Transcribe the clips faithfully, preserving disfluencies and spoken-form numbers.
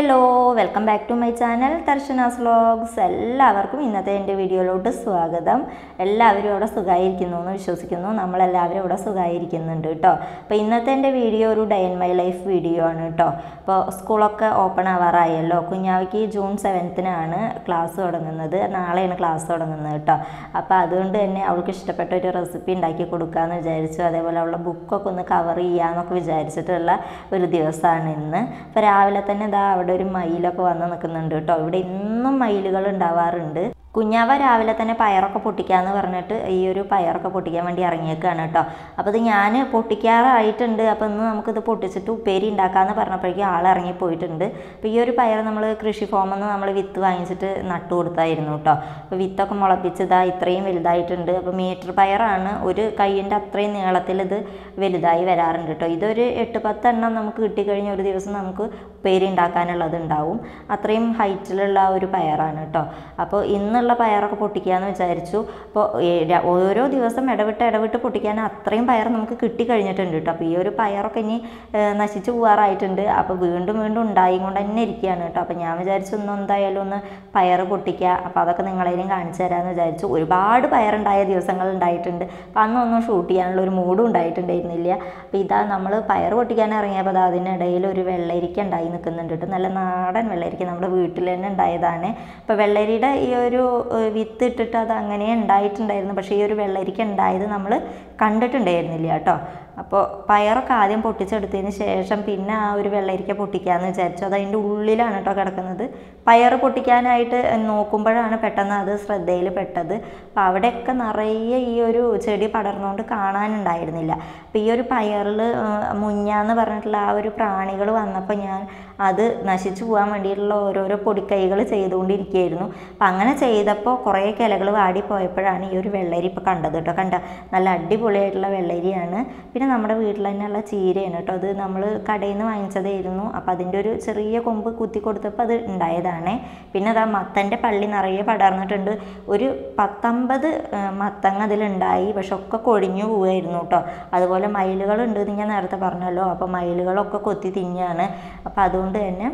Hello welcome back to my channel Darshana's vlogs. എല്ലാവർക്കും ഇന്നത്തെ എൻ്റെ വീഡിയോയിലോട്ട് സ്വാഗതം. എല്ലാവരും ഇവിടെ സുഖമായിരിക്കുന്നു എന്ന് വിശ്വസിക്കുന്നു. നമ്മളെല്ലാവരും ഇവിടെ സുഖമായിരിക്കുന്നുണ്ട് കേട്ടോ. അപ്പോൾ ഇന്നത്തെ എൻ്റെ വീഡിയോ ഒരു day in my life video ആണ് കേട്ടോ. അപ്പോൾ സ്കൂളൊക്കെ ഓപ്പൺ ആവാറായല്ലോ. കുഞ്ഞാവയ്ക്ക് ജൂൺ സെവൻത്തിനാണ് ക്ലാസ് തുടങ്ങുന്നത്, നാളെയാണ് ക്ലാസ് തുടങ്ങുന്നത് കേട്ടോ. അപ്പോൾ അതുകൊണ്ട് തന്നെ അവൾക്ക് ഇഷ്ടപ്പെട്ട ഒരു റെസിപ്പി ഉണ്ടാക്കി കൊടുക്കാമെന്ന് വിചാരിച്ചു. അതേപോലെ അവളുടെ ബുക്കൊക്കെ ഒന്ന് കവർ ചെയ്യാമെന്നൊക്കെ വിചാരിച്ചിട്ടുള്ള ഒരു ദിവസമാണ് ഇന്ന്. അപ്പോൾ രാവിലെ തന്നെ ഇതാ അവിടെ ഒരു മയിലൊക്കെ വന്ന് നിൽക്കുന്നുണ്ട് കേട്ടോ. ഇവിടെ ഇന്നും മയിലുകൾ ഉണ്ടാവാറുണ്ട്. കുഞ്ഞാവ രാവിലെ തന്നെ പയറൊക്കെ പൊട്ടിക്കാമെന്ന് പറഞ്ഞിട്ട് ഈ ഒരു പയറൊക്കെ പൊട്ടിക്കാൻ വേണ്ടി ഇറങ്ങിയേക്കാണ് കേട്ടോ. അപ്പോൾ ഇത് ഞാൻ പൊട്ടിക്കാറായിട്ടുണ്ട്. അപ്പോൾ ഇന്ന് നമുക്കിത് പൊട്ടിച്ചിട്ട് ഉപ്പേരി ഉണ്ടാക്കാമെന്ന് പറഞ്ഞപ്പോഴേക്കും ആൾ ഇറങ്ങിപ്പോയിട്ടുണ്ട്. അപ്പോൾ ഈ ഒരു പയർ നമ്മൾ കൃഷി ഫോമിൽ നിന്ന് നമ്മൾ വിത്ത് വാങ്ങിച്ചിട്ട് നട്ടു കൊടുത്തായിരുന്നു കേട്ടോ. അപ്പോൾ വിത്തൊക്കെ മുളപ്പിച്ച് ഇതാ ഇത്രയും വലുതായിട്ടുണ്ട്. അപ്പോൾ മീറ്റർ പയറാണ്, ഒരു കൈയിൻ്റെ അത്രയും നീളത്തിൽ ഇത് വലുതായി വരാറുണ്ട് കേട്ടോ. ഇതൊരു എട്ട് പത്തെണ്ണം നമുക്ക് കിട്ടിക്കഴിഞ്ഞാൽ ഒരു ദിവസം നമുക്ക് ഉപ്പേരി ഉണ്ടാക്കാനുള്ളത് ഉണ്ടാവും. അത്രയും ഹൈറ്റിലുള്ള ഒരു പയറാണ് കേട്ടോ. അപ്പോൾ ഇന്ന് പയറൊക്കെ പൊട്ടിക്കാന്ന് വിചാരിച്ചു. അപ്പോൾ ഓരോ ദിവസം ഇടവിട്ട് ഇടവിട്ട് പൊട്ടിക്കാൻ അത്രയും പയർ നമുക്ക് കിട്ടിക്കഴിഞ്ഞിട്ടുണ്ട് കേട്ടോ. അപ്പോൾ ഈ ഒരു പയറൊക്കെ ഇനി നശിച്ചു പോകാറായിട്ടുണ്ട്. അപ്പോൾ വീണ്ടും വീണ്ടും ഉണ്ടായി കൊണ്ട് തന്നെ ഇരിക്കുകയാണ് കേട്ടോ. അപ്പോൾ ഞാൻ വിചാരിച്ചു ഒന്ന് എന്തായാലും ഒന്ന് പയർ പൊട്ടിക്കുക, അപ്പോൾ അതൊക്കെ നിങ്ങളേലും കാണിച്ചു തരാമെന്ന് വിചാരിച്ചു. ഒരുപാട് പയറുണ്ടായ ദിവസങ്ങൾ ഉണ്ടായിട്ടുണ്ട്. അപ്പോൾ അന്നൊന്നും ഷൂട്ട് ചെയ്യാനുള്ള ഒരു മൂഡും ഉണ്ടായിട്ടുണ്ടായിരുന്നില്ല. അപ്പോൾ ഇതാ നമ്മൾ പയർ പൊട്ടിക്കാൻ ഇറങ്ങിയപ്പോൾ അത് അതിനിടയിൽ ഒരു വെള്ളരിക്ക ഉണ്ടായി നിൽക്കുന്നുണ്ട് കേട്ടോ. നല്ല നാടൻ വെള്ളരിക്ക, നമ്മുടെ വീട്ടിൽ തന്നെ ഉണ്ടായതാണ്. അപ്പോൾ വെള്ളരിയുടെ ഈ ഒരു വിത്ത് ഇട്ടിട്ട് അത് അങ്ങനെ ഉണ്ടായിട്ടുണ്ടായിരുന്നു. പക്ഷേ ഈ ഒരു വെള്ളരിക്ക ഉണ്ടായത് നമ്മൾ കണ്ടിട്ടുണ്ടായിരുന്നില്ല കേട്ടോ. അപ്പോൾ പയറൊക്കെ ആദ്യം പൊട്ടിച്ചെടുത്തതിന് ശേഷം പിന്നെ ആ ഒരു വെള്ളരിക്ക പൊട്ടിക്കാമെന്ന് വിചാരിച്ചു. അത് അതിൻ്റെ ഉള്ളിലാണ് കേട്ടോ കിടക്കുന്നത്. പയർ പൊട്ടിക്കാനായിട്ട് നോക്കുമ്പോഴാണ് പെട്ടെന്ന് അത് ശ്രദ്ധയിൽ പെട്ടത്. അപ്പോൾ അവിടെയൊക്കെ നിറയെ ഈ ഒരു ചെടി പടർന്നുകൊണ്ട് കാണാനുണ്ടായിരുന്നില്ല. അപ്പോൾ ഈ ഒരു പയറിൽ മുഞ്ഞാന്ന് പറഞ്ഞിട്ടുള്ള ആ ഒരു പ്രാണികൾ വന്നപ്പോൾ ഞാൻ അത് നശിച്ചു പോകാൻ വേണ്ടിയിട്ടുള്ള ഓരോരോ പൊടിക്കൈകൾ ചെയ്തുകൊണ്ടിരിക്കുകയായിരുന്നു. അപ്പം അങ്ങനെ ചെയ്തപ്പോൾ കുറേ ഇലകൾ വാടിപ്പോയപ്പോഴാണ് ഈ ഒരു വെള്ളരി ഇപ്പോൾ കണ്ടത് കേട്ടോ. കണ്ട നല്ല അടിപൊളിയായിട്ടുള്ള വെള്ളരിയാണ്. പിന്നെ നമ്മുടെ വീട്ടിൽ തന്നെയുള്ള ചീരയാണ് കേട്ടോ. അത് നമ്മൾ കടയിൽ നിന്ന് വാങ്ങിച്ചതായിരുന്നു. അപ്പോൾ അതിൻ്റെ ഒരു ചെറിയ കൊമ്പ് കുത്തി കൊടുത്തപ്പോൾ അത് ഉണ്ടായതാണ്. പിന്നെ അതാ മത്തൻ്റെ പള്ളി നിറയെ പടർന്നിട്ടുണ്ട്. ഒരു പത്തൊമ്പത് മത്തങ്ങ അതിലുണ്ടായി, പക്ഷെ ഒക്കെ കൊഴിഞ്ഞു പോവുമായിരുന്നു കേട്ടോ. അതുപോലെ മയിലുകളുണ്ട് എന്ന് ഞാൻ നേരത്തെ പറഞ്ഞല്ലോ. അപ്പോൾ മയിലുകളൊക്കെ കൊത്തി തിന്നാണ്. അപ്പോൾ അതുകൊണ്ട് തന്നെ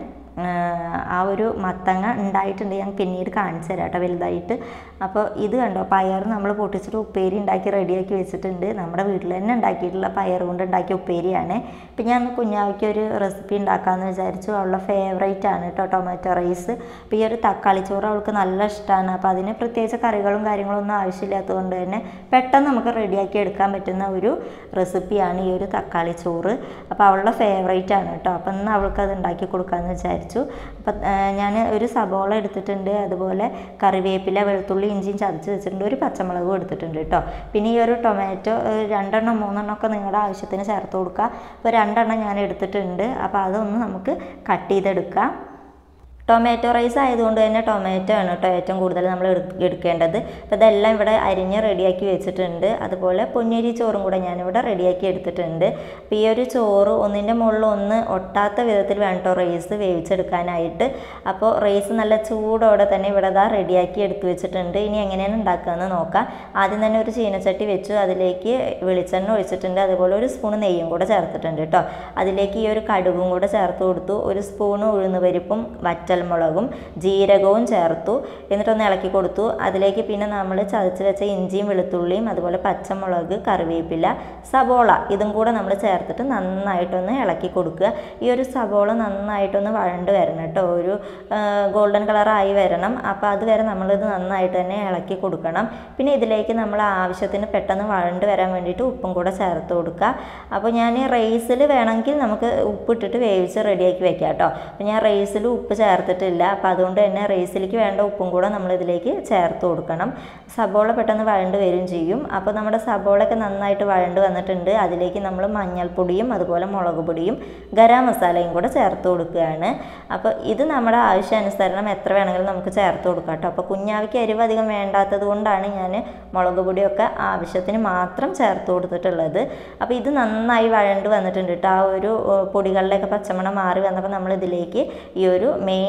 ആ ഒരു മത്തങ്ങ ഉണ്ടായിട്ടുണ്ട്. ഞാൻ പിന്നീട് കാണിച്ചു തരാം കേട്ടോ വലുതായിട്ട്. അപ്പോൾ ഇത് കണ്ടോ, പയർ നമ്മൾ പൊട്ടിച്ചിട്ട് ഉപ്പേരി ഉണ്ടാക്കി റെഡിയാക്കി വെച്ചിട്ടുണ്ട്. നമ്മുടെ വീട്ടിൽ തന്നെ ഉണ്ടാക്കിയിട്ടുള്ള പയർ കൊണ്ട് ഉണ്ടാക്കിയ ഉപ്പേരിയാണ്. ഇപ്പം ഞാൻ കുഞ്ഞാവയ്ക്ക് ഒരു റെസിപ്പി ഉണ്ടാക്കാമെന്ന് വിചാരിച്ചു. അവളുടെ ഫേവറേറ്റ് ആണ് കേട്ടോ ടൊമാറ്റോ റൈസ്. അപ്പോൾ ഈ ഒരു തക്കാളി ചോറ് അവൾക്ക് നല്ല ഇഷ്ടമാണ്. അപ്പോൾ അതിന് പ്രത്യേകിച്ച് കറികളും കാര്യങ്ങളൊന്നും ആവശ്യമില്ലാത്തതുകൊണ്ട് തന്നെ പെട്ടെന്ന് നമുക്ക് റെഡിയാക്കി എടുക്കാൻ പറ്റുന്ന ഒരു റെസിപ്പിയാണ് ഈ ഒരു തക്കാളി ചോറ്. അപ്പോൾ അവളുടെ ഫേവറേറ്റ് ആണ് കേട്ടോ. അപ്പം ഇന്ന് അവൾക്ക് അത് ഉണ്ടാക്കി കൊടുക്കാമെന്ന് വിചാരിച്ചു. അപ്പം ഞാൻ ഒരു സബോള എടുത്തിട്ടുണ്ട്, അതുപോലെ കറിവേപ്പില, വെളുത്തുള്ളി, ഇഞ്ചിയും ചതച്ച് വെച്ചിട്ടുണ്ട്, ഒരു പച്ചമുളകും എടുത്തിട്ടുണ്ട് കേട്ടോ. പിന്നെ ഈ ഒരു ടൊമാറ്റോ രണ്ടെണ്ണം മൂന്നെണ്ണം ഒക്കെ നിങ്ങളുടെ ആവശ്യത്തിന് ചേർത്ത് കൊടുക്കുക. അപ്പോൾ രണ്ടെണ്ണം ഞാൻ എടുത്തിട്ടുണ്ട്. അപ്പോൾ അതൊന്ന് നമുക്ക് കട്ട് ചെയ്തെടുക്കാം. ടൊമാറ്റോ റൈസ് ആയതുകൊണ്ട് തന്നെ ടൊമാറ്റോ ആണ് കേട്ടോ ഏറ്റവും കൂടുതൽ നമ്മൾ എടുക്കേണ്ടത്. അപ്പോൾ ഇതെല്ലാം ഇവിടെ അരിഞ്ഞ് റെഡിയാക്കി വെച്ചിട്ടുണ്ട്. അതുപോലെ പൊന്നിയരി ചോറും കൂടെ ഞാനിവിടെ റെഡിയാക്കി എടുത്തിട്ടുണ്ട്. അപ്പോൾ ഈ ഒരു ചോറ് ഒന്നിൻ്റെ മുകളിൽ ഒന്ന് ഒട്ടാത്ത വിധത്തിൽ വേണം കേട്ടോ റൈസ് വേവിച്ചെടുക്കാനായിട്ട്. അപ്പോൾ റൈസ് നല്ല ചൂടോടെ തന്നെ ഇവിടെ ഇതാ റെഡിയാക്കി എടുത്ത് വെച്ചിട്ടുണ്ട്. ഇനി എങ്ങനെയാണ് ഉണ്ടാക്കുകയെന്ന് നോക്കാം. ആദ്യം തന്നെ ഒരു ചീനച്ചട്ടി വെച്ചു, അതിലേക്ക് വെളിച്ചെണ്ണ ഒഴിച്ചിട്ടുണ്ട്. അതുപോലെ ഒരു സ്പൂൺ നെയ്യും കൂടെ ചേർത്തിട്ടുണ്ട് കേട്ടോ. അതിലേക്ക് ഈ ഒരു കടുകും കൂടെ ചേർത്ത് കൊടുത്തു. ഒരു സ്പൂൺ ഉഴുന്നുപരിപ്പും വറ്റ മുളകും ജീരകവും ചേർത്തു. എന്നിട്ടൊന്ന് ഇളക്കി കൊടുത്തു. അതിലേക്ക് പിന്നെ നമ്മൾ ചതച്ച് വെച്ച ഇഞ്ചിയും വെളുത്തുള്ളിയും അതുപോലെ പച്ചമുളക്, കറിവേപ്പില, സബോള ഇതും കൂടെ നമ്മൾ ചേർത്തിട്ട് നന്നായിട്ടൊന്ന് ഇളക്കി കൊടുക്കുക. ഈ ഒരു സബോള നന്നായിട്ടൊന്ന് വഴണ്ട് വരണം കേട്ടോ. ഒരു ഗോൾഡൻ കളറായി വരണം. അപ്പോൾ അതുവരെ നമ്മളിത് നന്നായിട്ട് തന്നെ ഇളക്കി കൊടുക്കണം. പിന്നെ ഇതിലേക്ക് നമ്മൾ ആവശ്യത്തിന് പെട്ടെന്ന് വഴണ്ട് വരാൻ വേണ്ടിയിട്ട് ഉപ്പും കൂടെ ചേർത്ത് കൊടുക്കുക. അപ്പോൾ ഞാൻ റൈസിൽ വേണമെങ്കിൽ നമുക്ക് ഉപ്പിട്ടിട്ട് വേവിച്ച് റെഡിയാക്കി വെക്കാം കേട്ടോ. അപ്പോൾ ഞാൻ റൈസിൽ ഉപ്പ് ചേർത്ത് ില്ല അപ്പോൾ അതുകൊണ്ട് തന്നെ റൈസിലേക്ക് വേണ്ട ഉപ്പും കൂടെ നമ്മൾ ഇതിലേക്ക് ചേർത്ത് കൊടുക്കണം. സബോള പെട്ടെന്ന് വഴണ്ട് വരും ചെയ്യും. അപ്പോൾ നമ്മുടെ സബോളയൊക്കെ നന്നായിട്ട് വഴണ്ട് വന്നിട്ടുണ്ട്. അതിലേക്ക് നമ്മൾ മഞ്ഞൾപ്പൊടിയും അതുപോലെ മുളക് പൊടിയും ഗരം മസാലയും കൂടെ ചേർത്ത് കൊടുക്കുകയാണ്. അപ്പോൾ ഇത് നമ്മുടെ ആവശ്യാനുസരണം എത്ര വേണമെങ്കിലും നമുക്ക് ചേർത്ത് കൊടുക്കാം കേട്ടോ. അപ്പോൾ കുഞ്ഞാവയ്ക്ക് എരിവ് അധികം വേണ്ടാത്തത് കൊണ്ടാണ് ഞാൻ മുളക് പൊടിയൊക്കെ ആവശ്യത്തിന് മാത്രം ചേർത്ത് കൊടുത്തിട്ടുള്ളത്. അപ്പോൾ ഇത് നന്നായി വഴണ്ട് വന്നിട്ടുണ്ട് കേട്ടോ. ആ ഒരു പൊടികളിലൊക്കെ പച്ചമണം മാറി വന്നപ്പോൾ നമ്മൾ ഇതിലേക്ക് ഈ ഒരു മെയിൻ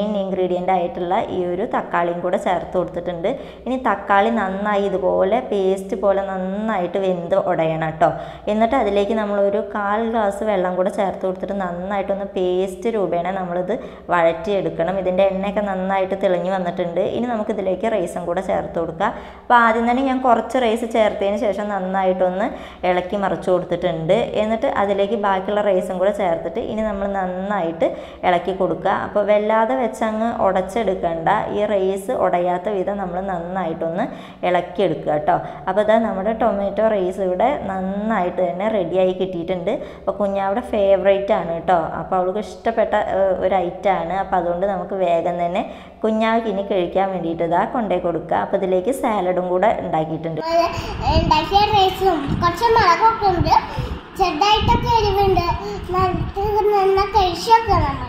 മെയിൻ ഇൻഗ്രീഡിയൻ്റ് ആയിട്ടുള്ള ഈ ഒരു തക്കാളിയും കൂടെ ചേർത്ത് കൊടുത്തിട്ടുണ്ട്. ഇനി തക്കാളി നന്നായി ഇതുപോലെ പേസ്റ്റ് പോലെ നന്നായിട്ട് വെന്ത് ഉടയണം കേട്ടോ. എന്നിട്ട് അതിലേക്ക് നമ്മളൊരു കാൽ ഗ്ലാസ് വെള്ളം കൂടെ ചേർത്ത് കൊടുത്തിട്ട് നന്നായിട്ടൊന്ന് പേസ്റ്റ് രൂപേണ നമ്മളിത് വഴറ്റിയെടുക്കണം. ഇതിൻ്റെ എണ്ണയൊക്കെ നന്നായിട്ട് തെളിഞ്ഞ് വന്നിട്ടുണ്ട്. ഇനി നമുക്കിതിലേക്ക് റൈസും കൂടെ ചേർത്ത് കൊടുക്കുക. അപ്പോൾ ആദ്യം തന്നെ ഞാൻ കുറച്ച് റൈസ് ചേർത്തതിന് ശേഷം നന്നായിട്ടൊന്ന് ഇളക്കി മറിച്ച് കൊടുത്തിട്ടുണ്ട്. എന്നിട്ട് അതിലേക്ക് ബാക്കിയുള്ള റൈസും കൂടെ ചേർത്തിട്ട് ഇനി നമ്മൾ നന്നായിട്ട് ഇളക്കി കൊടുക്കുക. അപ്പോൾ വല്ലാതെ വെച്ചങ്ങ് ഉടച്ചെടുക്കണ്ട, ഈ റൈസ് ഉടയാത്ത വിധം നമ്മൾ നന്നായിട്ടൊന്ന് ഇളക്കിയെടുക്കുക കേട്ടോ. അപ്പോൾ ഇതാ നമ്മുടെ ടൊമാറ്റോ റൈസ് ഇവിടെ നന്നായിട്ട് തന്നെ റെഡിയായി കിട്ടിയിട്ടുണ്ട്. അപ്പോൾ കുഞ്ഞാവിടെ ഫേവറേറ്റ് ആണ് കേട്ടോ. അപ്പോൾ അവൾക്ക് ഇഷ്ടപ്പെട്ട ഒരു ഐറ്റമാണ്. അപ്പോൾ അതുകൊണ്ട് നമുക്ക് വേഗം തന്നെ കുഞ്ഞാവയ്ക്ക് ഇനി കഴിക്കാൻ വേണ്ടിയിട്ട് ഇതാ കൊണ്ടേ കൊടുക്കുക. അപ്പോൾ ഇതിലേക്ക് സാലഡും കൂടെ ഉണ്ടാക്കിയിട്ടുണ്ട്. ഉണ്ടാക്കിയ റൈസും കുറച്ച് മുളകൊക്കെ ഉണ്ട്, ചെറുതായിട്ടൊക്കെ എരിവുണ്ട്. നന്നാ കഴിച്ചൊക്കെ നമ്മൾ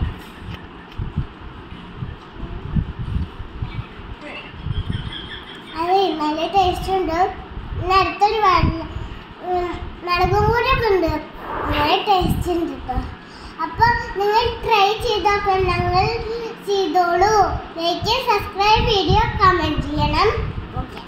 അത് നല്ല ടേസ്റ്റ് ഉണ്ട്. അടുത്തൊരു മുളകും കൂടെ ഒക്കെ ഉണ്ട്, നല്ല ടേസ്റ്റ് ഉണ്ട് കേട്ടോ. അപ്പോൾ നിങ്ങൾ ട്രൈ ചെയ്തപ്പോൾ ഞങ്ങൾ ചെയ്തോളൂ. ലൈക്ക്, സബ്സ്ക്രൈബ്, വീഡിയോ കമൻറ്റ് ചെയ്യണം. ഓക്കെ.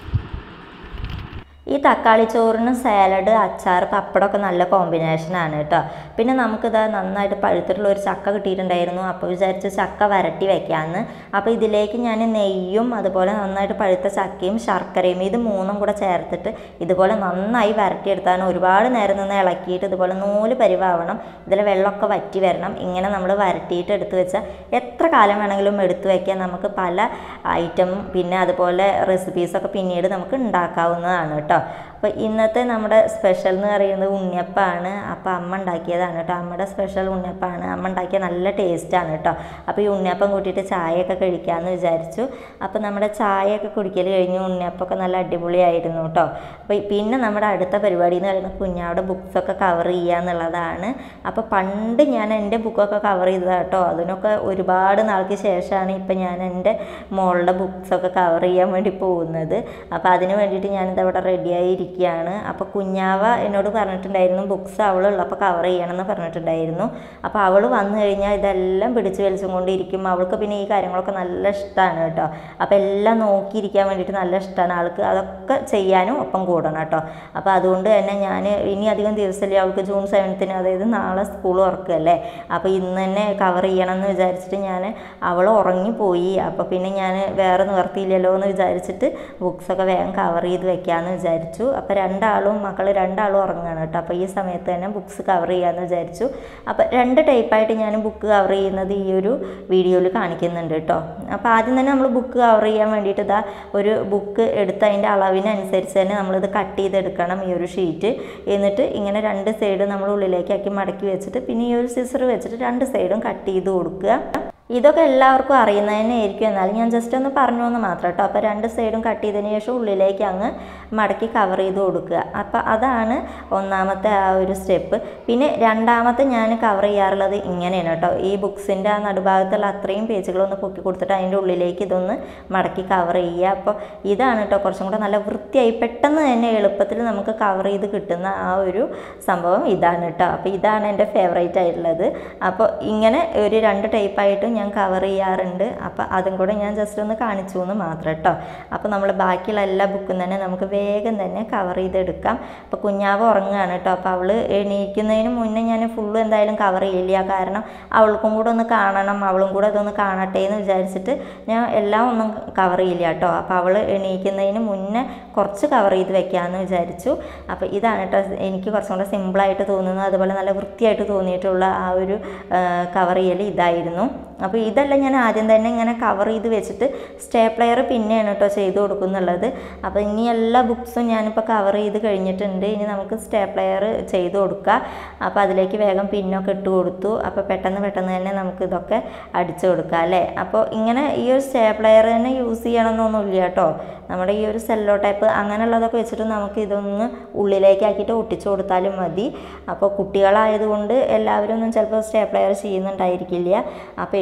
ഈ തക്കാളി ചോറിന് സാലഡ്, അച്ചാർ, പപ്പടമൊക്കെ നല്ല കോമ്പിനേഷനാണ് കേട്ടോ. പിന്നെ നമുക്കിത് നന്നായിട്ട് പഴുത്തിട്ടുള്ള ഒരു ചക്ക കിട്ടിയിട്ടുണ്ടായിരുന്നു. അപ്പോൾ വിചാരിച്ചു ചക്ക വരട്ടി വയ്ക്കാമെന്ന്. അപ്പോൾ ഇതിലേക്ക് ഞാൻ നെയ്യും അതുപോലെ നന്നായിട്ട് പഴുത്ത ചക്കയും ശർക്കരയും ഇത് മൂന്നും കൂടെ ചേർത്തിട്ട് ഇതുപോലെ നന്നായി വരട്ടിയെടുത്താണ്. ഒരുപാട് നേരം നിന്ന് ഇളക്കിയിട്ട് ഇതുപോലെ നൂല് പരിവാവണം, ഇതിൽ വെള്ളമൊക്കെ വറ്റി വരണം. ഇങ്ങനെ നമ്മൾ വരട്ടിയിട്ട് എടുത്ത് വെച്ചാൽ എത്ര കാലം വേണമെങ്കിലും എടുത്ത് വയ്ക്കാം. നമുക്ക് പല ഐറ്റം പിന്നെ അതുപോലെ റെസിപ്പീസൊക്കെ പിന്നീട് നമുക്ക് ഉണ്ടാക്കാവുന്നതാണ് കേട്ടോ. അപ്പോൾ ഇന്നത്തെ നമ്മുടെ സ്പെഷ്യൽ എന്ന് പറയുന്നത് ഉണ്ണിയപ്പമാണ്. അപ്പോൾ അമ്മ ഉണ്ടാക്കിയതാണ് കേട്ടോ. അമ്മയുടെ സ്പെഷ്യൽ ഉണ്ണിയപ്പമാണ്. അമ്മ ഉണ്ടാക്കിയ നല്ല ടേസ്റ്റാണ് കേട്ടോ. അപ്പോൾ ഈ ഉണ്ണിയപ്പം കൂട്ടിയിട്ട് ചായയൊക്കെ കഴിക്കാമെന്ന് വിചാരിച്ചു. അപ്പോൾ നമ്മുടെ ചായയൊക്കെ കുടിക്കൽ കഴിഞ്ഞ് ഉണ്ണിയപ്പമൊക്കെ നല്ല അടിപൊളിയായിരുന്നു കേട്ടോ. അപ്പോൾ പിന്നെ നമ്മുടെ അടുത്ത പരിപാടി എന്ന് പറയുന്നത് കുഞ്ഞാവിടെ ബുക്സൊക്കെ കവർ ചെയ്യുക എന്നുള്ളതാണ്. അപ്പോൾ പണ്ട് ഞാൻ എൻ്റെ ബുക്കൊക്കെ കവർ ചെയ്തതാണ് കേട്ടോ. അതിനൊക്കെ ഒരുപാട് നാൾക്ക് ശേഷമാണ് ഇപ്പം ഞാൻ എൻ്റെ മോളുടെ ബുക്സൊക്കെ കവർ ചെയ്യാൻ വേണ്ടി പോകുന്നത്. അപ്പോൾ അതിന് വേണ്ടിയിട്ട് ഞാനിത് അവിടെ റെഡിയായിരിക്കും ാണ് അപ്പോൾ കുഞ്ഞാവ എന്നോട് പറഞ്ഞിട്ടുണ്ടായിരുന്നു ബുക്സ് അവളുള്ളപ്പോൾ കവർ ചെയ്യണമെന്ന് പറഞ്ഞിട്ടുണ്ടായിരുന്നു. അപ്പോൾ അവൾ വന്നു കഴിഞ്ഞാൽ ഇതെല്ലാം പിടിച്ച് വലിച്ചും കൊണ്ടിരിക്കും. അവൾക്ക് പിന്നെ ഈ കാര്യങ്ങളൊക്കെ നല്ല ഇഷ്ടമാണ് കേട്ടോ. അപ്പോൾ എല്ലാം നോക്കിയിരിക്കാൻ വേണ്ടിയിട്ട് നല്ല ഇഷ്ടമാണ് ആൾക്ക്. അതൊക്കെ ചെയ്യാനും ഒപ്പം കൂടണം കേട്ടോ. അപ്പോൾ അതുകൊണ്ട് തന്നെ ഞാൻ ഇനി അധികം ദിവസമല്ലേ അവൾക്ക് ജൂൺ സെവൻത്തിന്, അതായത് നാളെ സ്കൂൾ തുറക്കുകയല്ലേ. അപ്പോൾ ഇന്ന് തന്നെ കവർ ചെയ്യണം എന്ന് വിചാരിച്ചിട്ട് ഞാൻ അവൾ ഉറങ്ങിപ്പോയി. അപ്പോൾ പിന്നെ ഞാൻ വേറെ നിവർത്തിയില്ലല്ലോ എന്ന് വിചാരിച്ചിട്ട് ബുക്സൊക്കെ വേഗം കവർ ചെയ്ത് വെക്കാമെന്ന് വിചാരിച്ചു. അപ്പോൾ രണ്ടാളും മക്കൾ രണ്ടാളും ഉറങ്ങുകയാണ് കേട്ടോ. അപ്പോൾ ഈ സമയത്ത് തന്നെ ബുക്സ് കവർ ചെയ്യാമെന്ന് വിചാരിച്ചു. അപ്പോൾ രണ്ട് ടൈപ്പായിട്ട് ഞാൻ ബുക്ക് കവർ ചെയ്യുന്നത് ഈ ഒരു വീഡിയോയിൽ കാണിക്കുന്നുണ്ട് കേട്ടോ. അപ്പോൾ ആദ്യം തന്നെ നമ്മൾ ബുക്ക് കവർ ചെയ്യാൻ വേണ്ടിയിട്ട് ഇതാ ഒരു ബുക്ക് എടുത്ത് അതിൻ്റെ അളവിനനുസരിച്ച് തന്നെ നമ്മളിത് കട്ട് ചെയ്തെടുക്കണം ഈ ഒരു ഷീറ്റ്. എന്നിട്ട് ഇങ്ങനെ രണ്ട് സൈഡ് നമ്മൾ ഉള്ളിലേക്കാക്കി മടക്കി വെച്ചിട്ട് പിന്നെ ഈ ഒരു സിസർ വെച്ചിട്ട് രണ്ട് സൈഡും കട്ട് ചെയ്ത് കൊടുക്കുക. ഇതൊക്കെ എല്ലാവർക്കും അറിയുന്നത് തന്നെ ആയിരിക്കും, എന്നാലും ഞാൻ ജസ്റ്റ് ഒന്ന് പറഞ്ഞു എന്ന് മാത്രം കേട്ടോ. അപ്പോൾ രണ്ട് സൈഡും കട്ട് ചെയ്തതിന് ശേഷം ഉള്ളിലേക്ക് അങ്ങ് മടക്കി കവർ ചെയ്ത് കൊടുക്കുക. അപ്പോൾ അതാണ് ഒന്നാമത്തെ ആ ഒരു സ്റ്റെപ്പ്. പിന്നെ രണ്ടാമത്തെ ഞാൻ കവർ ചെയ്യാറുള്ളത് ഇങ്ങനെയാണ് കേട്ടോ. ഈ ബുക്സിൻ്റെ ആ നടുഭാഗത്തുള്ള അത്രയും പേജുകളൊന്ന് പൊക്കി കൊടുത്തിട്ട് അതിൻ്റെ ഉള്ളിലേക്ക് ഇതൊന്ന് മടക്കി കവർ ചെയ്യുക. അപ്പോൾ ഇതാണ് കേട്ടോ കുറച്ചും കൂടെ നല്ല വൃത്തിയായി പെട്ടെന്ന് തന്നെ എളുപ്പത്തിൽ നമുക്ക് കവർ ചെയ്ത് കിട്ടുന്ന ആ ഒരു സംഭവം ഇതാണ് കേട്ടോ. അപ്പോൾ ഇതാണ് എൻ്റെ ഫേവറേറ്റ് ആയിട്ടുള്ളത്. അപ്പോൾ ഇങ്ങനെ ഒരു രണ്ട് ടൈപ്പായിട്ടും ഞാൻ കവർ ചെയ്യാറുണ്ട്. അപ്പോൾ അതും കൂടെ ഞാൻ ജസ്റ്റ് ഒന്ന് കാണിച്ചു എന്ന് മാത്രം കേട്ടോ. അപ്പോൾ നമ്മൾ ബാക്കിയുള്ള എല്ലാ ബുക്കും തന്നെ നമുക്ക് വേഗം തന്നെ കവർ ചെയ്തെടുക്കാം. അപ്പോൾ കുഞ്ഞാവ് ഉറങ്ങുകയാണ് കേട്ടോ. അപ്പോൾ അവൾ എണീക്കുന്നതിന് മുന്നേ ഞാൻ ഫുള്ളും എന്തായാലും കവർ ചെയ്യില്ല, കാരണം അവൾക്കും കൂടെ ഒന്ന് കാണണം, അവളും കൂടെ അതൊന്ന് കാണട്ടെ എന്ന് വിചാരിച്ചിട്ട് ഞാൻ എല്ലാം ഒന്നും കവർ ചെയ്യില്ല കേട്ടോ. അപ്പോൾ അവൾ എണീക്കുന്നതിന് മുന്നേ കുറച്ച് കവർ ചെയ്ത് വെക്കാമെന്ന് വിചാരിച്ചു. അപ്പോൾ ഇതാണ് കേട്ടോ എനിക്ക് കുറച്ചും കൂടെ സിമ്പിളായിട്ട് തോന്നുന്നത്, അതുപോലെ നല്ല വൃത്തിയായിട്ട് തോന്നിയിട്ടുള്ള ആ ഒരു കവർ ചെയ്യൽ ഇതായിരുന്നു. അപ്പോൾ ഇതെല്ലാം ഞാൻ ആദ്യം തന്നെ ഇങ്ങനെ കവർ ചെയ്ത് വെച്ചിട്ട് സ്റ്റേപ്ലെയർ പിന്നെയാണ് കേട്ടോ ചെയ്ത് കൊടുക്കുന്നുള്ളത്. അപ്പോൾ ഇനി എല്ലാ ബുക്സും ഞാനിപ്പോൾ കവർ ചെയ്ത് കഴിഞ്ഞിട്ടുണ്ട്. ഇനി നമുക്ക് സ്റ്റേപ്ലെയർ ചെയ്ത് കൊടുക്കുക. അപ്പോൾ അതിലേക്ക് വേഗം പിന്നൊക്കെ ഇട്ട് കൊടുത്തു. അപ്പോൾ പെട്ടെന്ന് പെട്ടെന്ന് തന്നെ നമുക്ക് ഇതൊക്കെ അടിച്ചു കൊടുക്കാം അല്ലേ. അപ്പോൾ ഇങ്ങനെ ഈ ഒരു സ്റ്റേപ്ലെയർ തന്നെ യൂസ് ചെയ്യണമെന്നൊന്നുമില്ല കേട്ടോ. നമ്മുടെ ഈ ഒരു സെല്ലോ ടൈപ്പ് അങ്ങനെയുള്ളതൊക്കെ വെച്ചിട്ട് നമുക്ക് ഇതൊന്ന് ഉള്ളിലേക്കാക്കിയിട്ട് ഒട്ടിച്ചു കൊടുത്താലും മതി. അപ്പോൾ കുട്ടികളായതുകൊണ്ട് എല്ലാവരും ഒന്നും ചിലപ്പോൾ സ്റ്റേപ്ലെയർ ചെയ്യുന്നുണ്ടായിരിക്കില്ല. അപ്പോൾ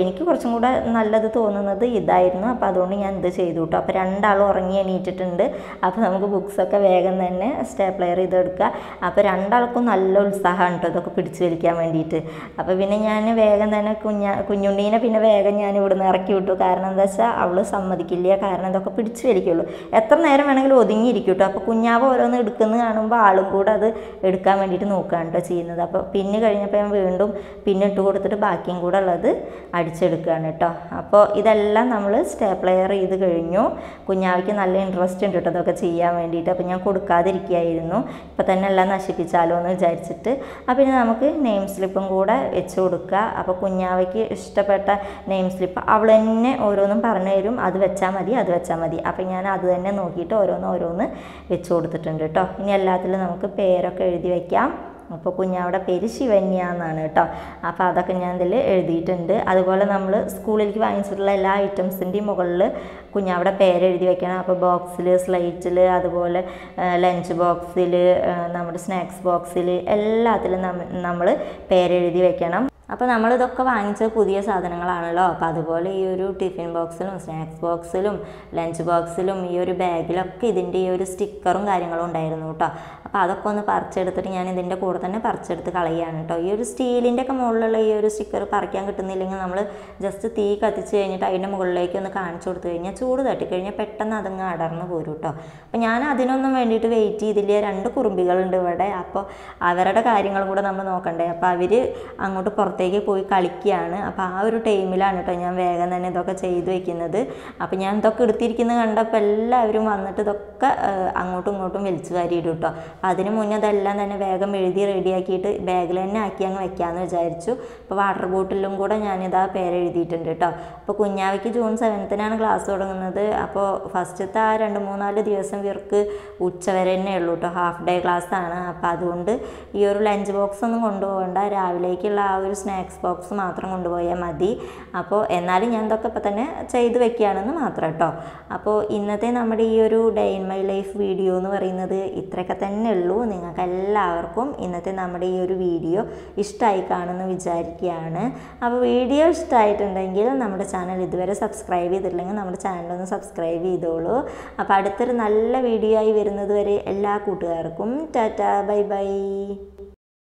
എനിക്ക് കുറച്ചും കൂടെ നല്ലത് തോന്നുന്നത് ഇതായിരുന്നു. അപ്പോൾ അതുകൊണ്ട് ഞാൻ ഇത് ചെയ്തു കേട്ടോ. അപ്പോൾ രണ്ടാളും ഉറങ്ങി എണീറ്റിട്ടുണ്ട്. അപ്പോൾ നമുക്ക് ബുക്സൊക്കെ വേഗം തന്നെ സ്റ്റേപ്ലെയർ ചെയ്തെടുക്കുക. അപ്പോൾ രണ്ടാൾക്കും നല്ല ഉത്സാഹമാണ് കേട്ടോ ഇതൊക്കെ പിടിച്ച് വലിക്കാൻ വേണ്ടിയിട്ട്. അപ്പോൾ പിന്നെ ഞാൻ വേഗം തന്നെ കുഞ്ഞ കുഞ്ഞുണ്ണീനെ പിന്നെ വേഗം ഞാൻ ഇവിടുന്ന് ഇറക്കി വിട്ടു. കാരണം എന്താ വെച്ചാൽ അവൾ സമ്മതിക്കില്ല. കാരണം ഇതൊക്കെ പിടിച്ച് വലിക്കുള്ളൂ. എത്ര നേരം വേണമെങ്കിലും ഒതുങ്ങിയിരിക്കും കേട്ടോ. അപ്പോൾ കുഞ്ഞാവ് ഓരോന്ന് എടുക്കുന്നത് കാണുമ്പോൾ ആളും കൂടെ അത് എടുക്കാൻ വേണ്ടിയിട്ട് നോക്കുകയാണ് കേട്ടോ ചെയ്യുന്നത്. അപ്പോൾ പിന്നെ കഴിഞ്ഞപ്പോൾ ഞാൻ വീണ്ടും പിന്നെ ഇട്ട് കൊടുത്തിട്ട് ബാക്കിയും കൂടെ ഉള്ളത് അടിച്ചെടുക്കുകയാണ് കേട്ടോ. അപ്പോൾ ഇതെല്ലാം നമ്മൾ സ്റ്റേപ്ലെയർ ചെയ്ത് കഴിഞ്ഞു. കുഞ്ഞാവിക്ക് നല്ല ഇൻട്രസ്റ്റ് ഉണ്ട് കേട്ടോ അതൊക്കെ ചെയ്യാൻ വേണ്ടിയിട്ട്. അപ്പോൾ ഞാൻ കൊടുക്കാതിരിക്കുകയായിരുന്നു. ഇപ്പോൾ തന്നെ എല്ലാം നശിപ്പിച്ചാലോ എന്ന് വിചാരിച്ചിട്ട്. അപ്പോൾ ഇനി നമുക്ക് നെയിം സ്ലിപ്പും കൂടെ വെച്ച് കൊടുക്കുക. അപ്പോൾ കുഞ്ഞാവയ്ക്ക് ഇഷ്ടപ്പെട്ട നെയിം സ്ലിപ്പ് അവൾ തന്നെ ഓരോന്നും പറഞ്ഞു തരും. അത് വെച്ചാൽ മതി, അത് വെച്ചാൽ മതി. അപ്പോൾ ഞാൻ അത് തന്നെ നോക്കിയിട്ട് ഓരോന്ന് ഓരോന്ന് വെച്ച് കൊടുത്തിട്ടുണ്ട് കേട്ടോ. ഇനി എല്ലാത്തിലും നമുക്ക് പേരൊക്കെ എഴുതി വയ്ക്കാം. അപ്പോൾ കുഞ്ഞാവിടെ പേര് ശിവന്യ എന്നാണ് കേട്ടോ. അപ്പോൾ അതൊക്കെ ഞാൻ ഇതിൽ എഴുതിയിട്ടുണ്ട്. അതുപോലെ നമ്മൾ സ്കൂളിലേക്ക് വാങ്ങിച്ചിട്ടുള്ള എല്ലാ ഐറ്റംസിൻ്റെയും മുകളിൽ കുഞ്ഞാവിടെ പേര് എഴുതി വെക്കണം. അപ്പോൾ ബോക്സിൽ, സ്ലൈറ്റിൽ, അതുപോലെ ലഞ്ച് ബോക്സിൽ, നമ്മുടെ സ്നാക്സ് ബോക്സിൽ എല്ലാത്തിലും നമ്മൾ പേരെഴുതി വെക്കണം. അപ്പോൾ നമ്മളിതൊക്കെ വാങ്ങിച്ച പുതിയ സാധനങ്ങളാണല്ലോ. അപ്പോൾ അതുപോലെ ഈ ഒരു ടിഫിൻ ബോക്സിലും സ്നാക്സ് ബോക്സിലും ലഞ്ച് ബോക്സിലും ഈ ഒരു ബാഗിലൊക്കെ ഇതിൻ്റെ ഈ ഒരു സ്റ്റിക്കറും കാര്യങ്ങളും ഉണ്ടായിരുന്നു കേട്ടോ. അപ്പോൾ അതൊക്കെ ഒന്ന് പറിച്ചെടുത്തിട്ട് ഞാൻ ഇതിൻ്റെ കൂടെ തന്നെ പറിച്ചെടുത്ത് കളയുകയാണ് കേട്ടോ. ഈ ഒരു സ്റ്റീലിൻ്റെ ഒക്കെ മുകളിലുള്ള ഈ ഒരു സ്റ്റിക്കർ പറിക്കാൻ കിട്ടുന്നില്ലെങ്കിൽ നമ്മൾ ജസ്റ്റ് തീ കത്തിച്ച് കഴിഞ്ഞിട്ട് അതിൻ്റെ മുകളിലേക്ക് ഒന്ന് കാണിച്ചു കൊടുത്തു കഴിഞ്ഞാൽ ചൂട് തട്ടിക്കഴിഞ്ഞാൽ പെട്ടെന്ന് അതങ്ങ് അടർന്ന് പോരും കേട്ടോ. അപ്പോൾ ഞാൻ അതിനൊന്നും വേണ്ടിയിട്ട് വെയിറ്റ് ചെയ്തില്ല. രണ്ട് കുറുമ്പികളുണ്ട് ഇവിടെ. അപ്പോൾ അവരുടെ കാര്യങ്ങളും കൂടെ നമ്മൾ നോക്കണ്ടേ. അപ്പോൾ അവർ അങ്ങോട്ട് പുറത്തേക്ക് പോയി കളിക്കുകയാണ്. അപ്പോൾ ആ ഒരു ടൈമിലാണ് കേട്ടോ ഞാൻ വേഗം തന്നെ ഇതൊക്കെ ചെയ്ത് വെക്കുന്നത്. അപ്പോൾ ഞാൻ ഇതൊക്കെ എടുത്തിരിക്കുന്നത് കണ്ടപ്പോൾ എല്ലാവരും വന്നിട്ട് ഇതൊക്കെ അങ്ങോട്ടും ഇങ്ങോട്ടും വലിച്ചു വാരിയിടും കേട്ടോ. അതിന് മുന്നേ അതെല്ലാം തന്നെ വേഗം എഴുതി റെഡിയാക്കിയിട്ട് ബാഗിൽ തന്നെ ആക്കി അങ്ങ് വെക്കാമെന്ന് വിചാരിച്ചു. അപ്പോൾ വാട്ടർ ബോട്ടിലും കൂടെ ഞാനിതാ പേര് എഴുതിയിട്ടുണ്ട് കേട്ടോ. അപ്പോൾ കുഞ്ഞാവയ്ക്ക് ജൂൺ സെവൻത്തിനാണ് ക്ലാസ് തുടങ്ങുന്നത്. അപ്പോൾ ഫസ്റ്റത്തെ ആ രണ്ട് മൂന്നാല് ദിവസം ഇവർക്ക് ഉച്ചവരെ തന്നെ ഉള്ളൂ കേട്ടോ. ഹാഫ് ഡേ ക്ലാസ് ആണ്. അപ്പോൾ അതുകൊണ്ട് ഈ ഒരു ലഞ്ച് ബോക്സ് ഒന്നും കൊണ്ടുപോകണ്ട. രാവിലേക്കുള്ള ആ ഒരു സ്നാക്സ് ബോക്സ് മാത്രം കൊണ്ടുപോയാൽ മതി. അപ്പോൾ എന്നാലും ഞാൻ ഇതൊക്കെ ഇപ്പം തന്നെ ചെയ്ത് വെക്കുകയാണെന്ന് മാത്രം കേട്ടോ. അപ്പോൾ ഇന്നത്തെ നമ്മുടെ ഈ ഒരു day in my life video എന്ന് പറയുന്നത് ഇത്രയൊക്കെ തന്നെ ഉള്ളൂ. നിങ്ങൾക്ക് എല്ലാവർക്കും ഇന്നത്തെ നമ്മുടെ ഈ ഒരു വീഡിയോ ഇഷ്ടമായി കാണുമെന്ന് വിചാരിക്കുകയാണ്. അപ്പോൾ വീഡിയോ ഇഷ്ടമായിട്ടുണ്ടെങ്കിൽ നമ്മുടെ ചാനൽ ഇതുവരെ സബ്സ്ക്രൈബ് ചെയ്തിട്ടില്ലെങ്കിൽ നമ്മുടെ ചാനലൊന്ന് സബ്സ്ക്രൈബ് ചെയ്തോളൂ. അപ്പോൾ അടുത്തൊരു നല്ല വീഡിയോ ആയി വരുന്നത് വരെ എല്ലാ കൂട്ടുകാർക്കും ടാറ്റാ, ബൈ ബൈ.